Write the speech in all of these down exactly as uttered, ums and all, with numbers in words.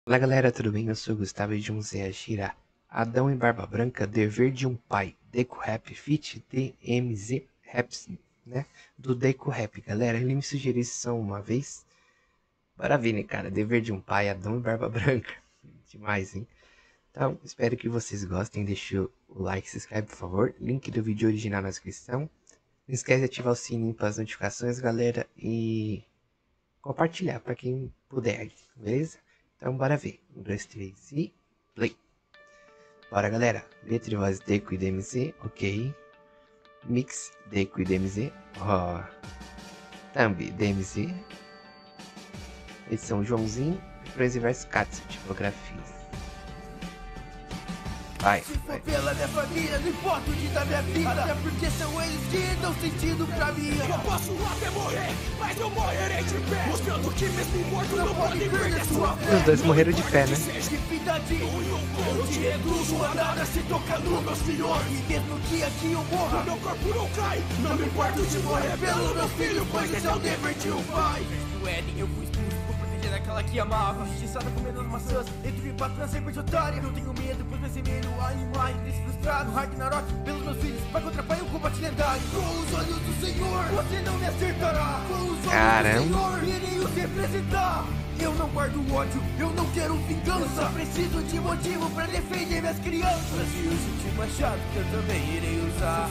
Olá galera, tudo bem? Eu sou o Gustavo e vamos reagir a Adão e Barba Branca, Dever de um Pai, Deco Rap, Feat. D M Z Raps, né? Do Deco Rap, galera. Ele me sugeriu isso só uma vez. Bora ver, né, cara? Dever de um Pai, Adão e Barba Branca. Demais, hein? Então, espero que vocês gostem. Deixa o like, se inscreve, por favor. Link do vídeo original na descrição. Não esquece de ativar o sininho para as notificações, galera. E compartilhar para quem puder, beleza? Então bora ver. Um, dois, três e play. Bora, galera. Letra e voz Deco e D M Z, ok. Mix Deco e D M Z, ó. Oh. Thumb D M Z. Edição Joãozinho. Refrões e versos Katsu, tipografias. Vai, Se for vai. pela minha família, não importa o dia da minha vida. Até porque são eles que dão sentido pra mim. Eu posso até morrer, mas eu morrerei de pé, mostrando que mesmo morto não pode perder sua fé. Os dois morreram de pé, né? Que vida de Eu te reduzo a nada se tocar nos meus filhos. E mesmo dia que eu morra, Meu corpo não cai, não me importo de morrer pelo meu filho, pois esse é o dever de um pai. do Éden eu fui expulso por proteger aquela que amava. Justiçada comendo as maçãs, entre o patrão sempre de otária. Não tenho medo, pois vai ser medo, animais, desse frustrado. Ragnarok, pelos meus filhos, vai contra pai um combate lendário. Com os olhos do Senhor, você não me acertará. Com os olhos Caramba. do Senhor, irei os representar. Eu não guardo ódio, eu não quero vingança. Eu preciso de motivo pra defender minhas crianças. E o último machado que eu também irei usar.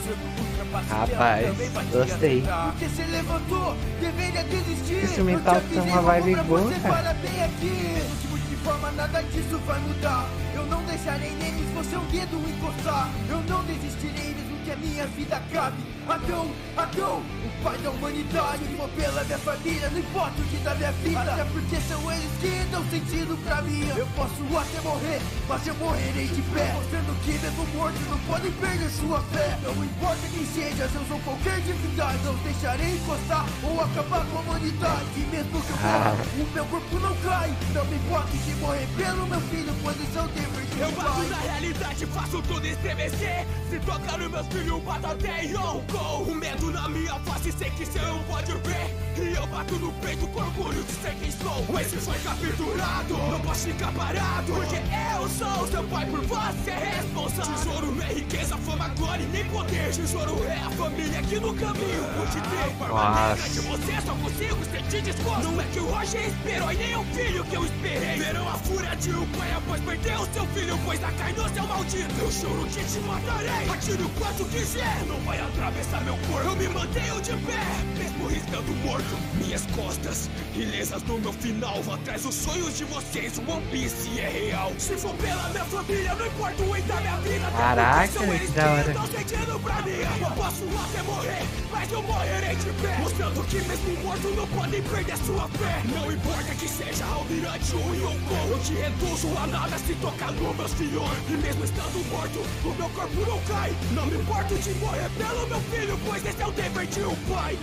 Rapaz, gostei. Porque se levantou, deveria desistir. Esse instrumental tem uma vibe boa, cara. Bem aqui. De forma nada disso vai mudar. Eu não deixarei neles você um dedo encostar. Eu não desistirei mesmo que a minha vida acabe. Adão, Adão, o pai da humanidade. Se for pela minha família, não importa o que da minha vida. Até porque são eles que dão sentido pra mim. Eu posso até morrer, mas eu morrerei de pé, mostrando que mesmo mortos não podem perder sua fé. Não importa quem seja, eu sou qualquer divindade. Não deixarei encostar ou acabar com a humanidade. E mesmo que eu morra, o meu corpo não cai. Não me importa de morrer pelo meu filho, pois esse é o dever de Eu um bato pai. na realidade, faço tudo estremecer. Se tocar nos meus filhos, bato até em Hong Kong. O medo na minha face, sei que cê não pode ver. E eu bato no peito com orgulho de ser quem sou. Esse foi capturado, não posso ficar parado, porque eu sou seu pai, por você é responsável. Tesouro não é riqueza, fama, glória e nem poder. Tesouro é a família que no caminho pude ter. Forma negra de você, só consigo sentir desgosto. Não é que o Roger esperou e nem o filho que eu esperei. Verão a fúria de um pai após perder o seu filho, pois a cai no seu maldito. Eu juro que te matarei, atire o quanto quiser, não vai atravessar meu corpo. Eu me mantenho de pé, mesmo riscando morto. Minhas costas, ilesas no meu final, vou atrás dos sonhos de vocês, o One Piece é real. Se for pela minha família, não importa o da minha vida. Caraca, são eles que da hora. que estão sentindo pra mim. Eu posso até morrer, mas eu morrerei de pé, mostrando que mesmo morto não podem perder sua fé. Não importa que seja almirante ou Yonkou, eu te reduzo a nada se tocar nos meus filhos. E mesmo estando morto, o meu corpo não cai. Não me importo de morrer pelo meu filho, pois esse é o dever de um pai.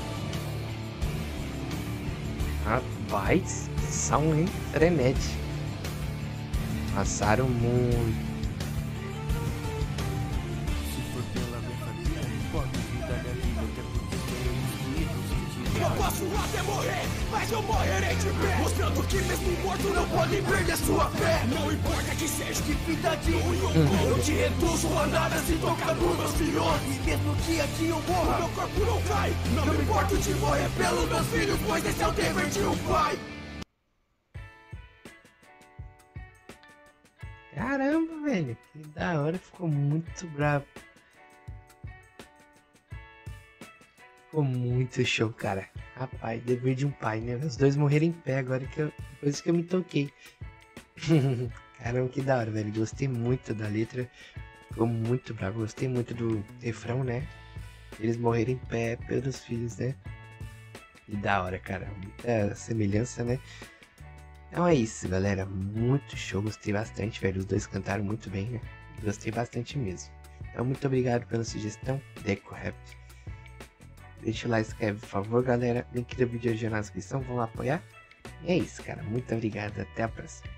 Rapaz, são hein? Frenético. Passaram muito. Se for pela minha família, não importa o que da minha vida. Até porque são eles que dão sentido. Eu posso até morrer, mas eu morrerei de pé, mostrando que mesmo morto não pode perder sua fé. Não importa que seja Que vida de um Yonkou, eu te reduzo a nada se tocar nos meus filhos. E mesmo dia que eu O morra, meu corpo não cai, não me importo de morrer pelos meus filhos, pois esse é o dever de um pai. Caramba, velho. Que da hora. Ficou muito bravo. Ficou muito show, cara. Rapaz, dever de um pai, né? Os dois morreram em pé agora que eu... Depois que eu me toquei. Caramba, que da hora, velho. Gostei muito da letra. Ficou muito bravo. Gostei muito do refrão, né? Eles morreram em pé pelos filhos, né? Que da hora, cara. Muita semelhança, né? Então é isso, galera. Muito show. Gostei bastante, velho. Os dois cantaram muito bem, né? Gostei bastante mesmo. Então, muito obrigado pela sugestão, Deco Rap. Deixa o like, se inscreve, por favor, galera. Link do vídeo hoje na descrição. Vamos lá apoiar. E é isso, cara. Muito obrigado. Até a próxima.